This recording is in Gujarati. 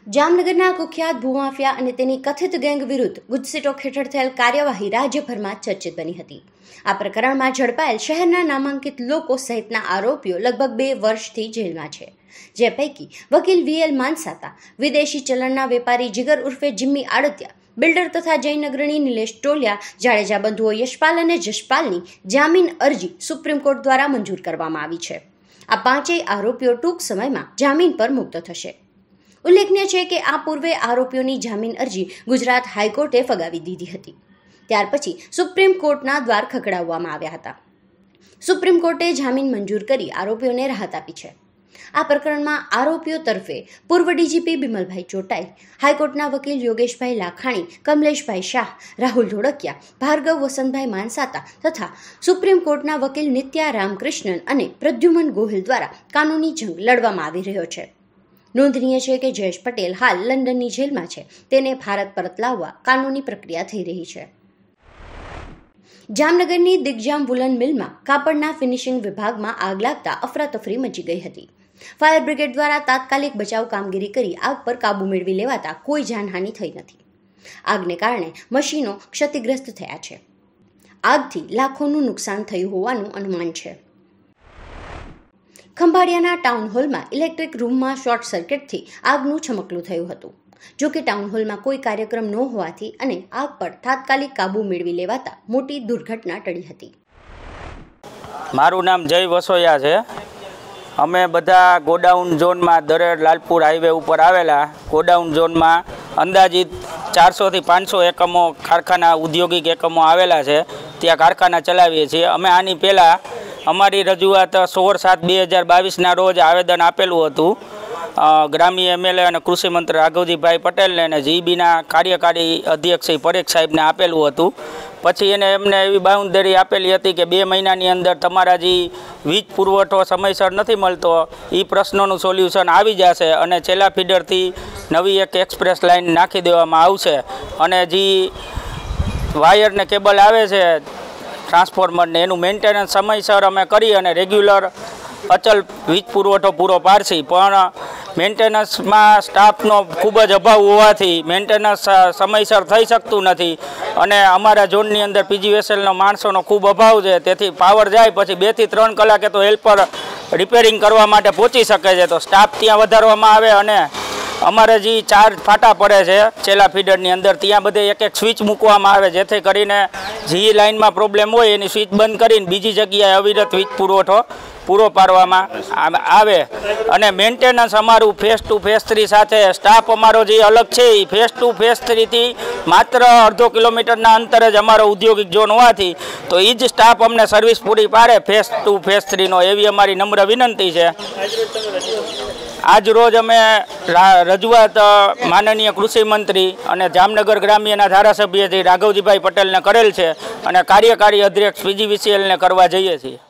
જામનગરના કુખ્યાત ભૂમાફિયા અને તેની કથિત ગેંગ વિરુદ્ધ ગુજસીટોક હેઠળ થયેલ કાર્યવાહી રાજ્યભરમાં ચર્ચિત બની હતી। આ પ્રકરણમાં ઝડપાયેલ શહેરના નામાંકિત લોકો સહિતના આરોપીઓ લગભગ 2 વર્ષથી જેલમાં છે, જે પૈકી વકીલ વીએલ માનસાતા, વિદેશી ચલણના વેપારી જીગર ઉર્ફે જિમ્મી આડતિયા, બિલ્ડર તથા જૈન અગ્રણી નિલેશ ટોલિયા, જાડેજા બંધુઓ યશપાલ અને જશપાલની જામીન અરજી સુપ્રીમ કોર્ટ દ્વારા મંજૂર કરવામાં આવી છે। આ પાંચેય આરોપીઓ ટૂંક સમયમાં જામીન પર મુક્ત થશે। ઉલ્લેખનીય છે કે આ પૂર્વે આરોપીઓની જામીન અરજી ગુજરાત હાઈકોર્ટે ફગાવી દીધી હતી। ત્યાર પછી સુપ્રીમ કોર્ટના દ્વાર ખખડાવવામાં આવ્યા હતા। સુપ્રીમ કોર્ટે જામીન મંજૂર કરી આરોપીઓને રાહત આપી છે। આ પ્રકરણમાં આરોપીઓ તરફે પૂર્વ ડીજીપી બિમલભાઈ ચોટાઈ, હાઈકોર્ટના વકીલ યોગેશભાઈ લાખાણી, કમલેશભાઈ શાહ, રાહુલ ધોળકિયા, ભાર્ગવ વસંતભાઈ માનસાતા તથા સુપ્રીમ કોર્ટના વકીલ નિત્યા રામકૃષ્ણન અને પ્રદ્યુમન ગોહિલ દ્વારા કાનૂની જંગ લડવામાં આવી રહ્યો છે। નોંધનીય છે કે જયેશ પટેલ હાલ લંડનની જેલમાં છે, તેને ભારત પરત લાવવા કાનૂની પ્રક્રિયા થઈ રહી છે। જામનગરની દિગ્જામ વુલન મિલમાં કાપડના ફિનિશિંગ વિભાગમાં આગ લાગતા અફરાતફરી મચી ગઈ હતી। ફાયર બ્રિગેડ દ્વારા તાત્કાલિક બચાવ કામગીરી કરી આગ પર કાબુ મેળવી લેવાતા કોઈ જાનહાનિ થઈ નથી। આગને કારણે મશીનો ક્ષતિગ્રસ્ત થયા છે। આગથી લાખોનું નુકસાન થયું હોવાનું અનુમાન છે। ખંભાળિયાના ટાઉન હોલમાં ઇલેક્ટ્રિક રૂમમાં શોર્ટ સર્કિટથી આગનું છમકલું થયું હતું। જો કે ટાઉન હોલમાં કોઈ કાર્યક્રમ ન હોવાથી અને આગ પર તાત્કાલિક કાબુ મેળવી લેવાતા મોટી દુર્ઘટના ટળી હતી। મારું નામ જય વસોયા છે। અમે બધા ગોડાઉન ઝોનમાં દરેડ લાલપુર હાઈવે ઉપર આવેલા ગોડાઉન ઝોનમાં અંદાજિત 400 થી 500 એકમો કારખાના ઔદ્યોગિક એકમો આવેલા છે, ત્યાં કારખાના ચલાવીએ છીએ। અમે આની પહેલાં અમારી રજૂઆત 16/7/2022ના રોજ આવેદન આપેલું હતું ગ્રામ્ય એમએલએ અને કૃષિ મંત્રી રાઘવજીભાઈ પટેલને અને જીબીના કાર્યકારી અધ્યક્ષ શ્રી પરેખ સાહેબને આપેલું હતું। પછી એમને એવી બાંયધરી આપેલી હતી કે 2 મહિનાની અંદર તમારા જે વીજ પુરવઠો સમયસર નથી મળતો એ પ્રશ્નોનું સોલ્યુશન આવી જશે અને છેલ્લા ફીડરથી નવી એક એક્સપ્રેસ લાઇન નાખી દેવામાં આવશે અને જે વાયર ને કેબલ આવે છે ટ્રાન્સફોર્મરને એનું મેન્ટેનન્સ સમયસર અમે કરી અને રેગ્યુલર અચલ વીજ પુરવઠો પૂરો પાડશી। પણ મેન્ટેનન્સમાં સ્ટાફનો ખૂબ જ અભાવ હોવાથી મેન્ટેનન્સ સમયસર થઈ શકતું નથી અને અમારા ઝોનની અંદર પીજીવીએસએલનો માણસોનો ખૂબ અભાવ છે, તેથી પાવર જાય પછી 2 થી 3 કલાકે તો હેલ્પર રિપેરિંગ કરવા માટે પહોંચી શકે છે, તો સ્ટાફ ત્યાં વધારવામાં આવે અને અમારે જે 4 ફાટા પડે છે છેલ્લા ફીડરની અંદર ત્યાં બધે એક સ્વિચ મૂકવામાં આવે, જેથી કરીને જે લાઇનમાં પ્રોબ્લેમ હોય એની સ્વિચ બંધ કરીને બીજી જગ્યાએ અવિરત વીજ પુરવઠો પૂરો પાડવામાં આવે અને મેન્ટેનન્સ અમારું ફેઝ 2 ફેઝ 3 સાથે સ્ટાફ અમારો જે અલગ છે એ ફેઝ 2 ફેઝ 3થી માત્ર અડધો કિલોમીટરના અંતરે જ અમારો ઔદ્યોગિક ઝોન હોવાથી તો એ જ સ્ટાફ અમને સર્વિસ પૂરી પાડે ફેઝ 2 ફેઝ 3નો, એવી અમારી નમ્ર વિનંતી છે। આજ રોજ અમે રજૂઆત માનનીય કૃષિ મંત્રી અને જામનગર ગ્રામ્યના ધારાસભ્ય શ્રી રાઘવજીભાઈ પટેલને કરેલ છે અને કાર્યકારી અધ્યક્ષ પીજીવીસીએલને કરવા જઈએ છીએ।